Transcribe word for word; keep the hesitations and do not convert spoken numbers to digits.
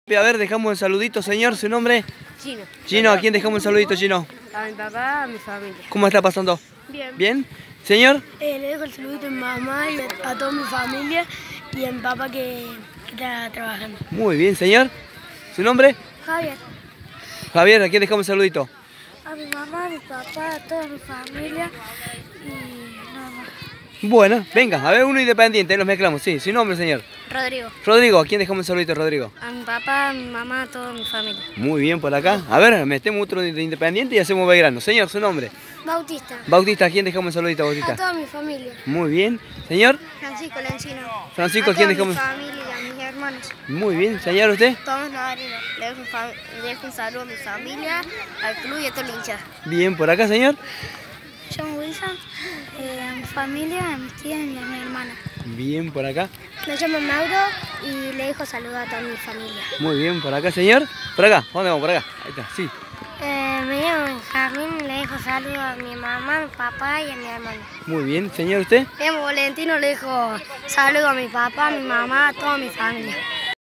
A ver, dejamos el saludito, señor. ¿Su nombre? Chino. Chino, ¿a quién dejamos el saludito, Chino? A mi papá, a mi familia. ¿Cómo está pasando? Bien. ¿Bien? ¿Señor? Eh, le dejo el saludito a mi mamá y a toda mi familia y a mi papá que, que está trabajando. Muy bien, señor. ¿Su nombre? Javier. Javier, ¿a quién dejamos el saludito? A mi mamá, a mi papá, a toda mi familia y nada más. Bueno, venga, a ver uno independiente, los mezclamos. Sí, su nombre, señor. Rodrigo. Rodrigo, ¿a quién dejamos el saludito, Rodrigo? A mi papá, a mi mamá, a toda mi familia. Muy bien, por acá. A ver, metemos otro de independiente y hacemos Belgrano. Señor, su nombre. Bautista. Bautista, ¿a quién dejamos el saludito, A Bautista? toda mi familia. Muy bien. Señor? Francisco Lencino. Francisco, ¿a quién dejamos? A mi familia, a mis hermanos. Muy bien. Señor, ¿usted? Tomás Navarino. Le dejo, le dejo un saludo a mi familia, al club y a toda la hinchada. Bien, por acá, señor. John Wilson, eh, a mi familia, a mis tías y a mi hermana. Bien, por acá. Me llamo Mauro y le dejo saludos a toda mi familia. Muy bien, por acá, señor. Por acá, ¿dónde vamos? Por acá. Ahí está, sí. Eh, me llamo Benjamín, le dejo saludos a mi mamá, a mi papá y a mi hermano. Muy bien, señor, ¿usted? Me llamo Valentino, le dejo saludos a mi papá, a mi mamá, a toda mi familia.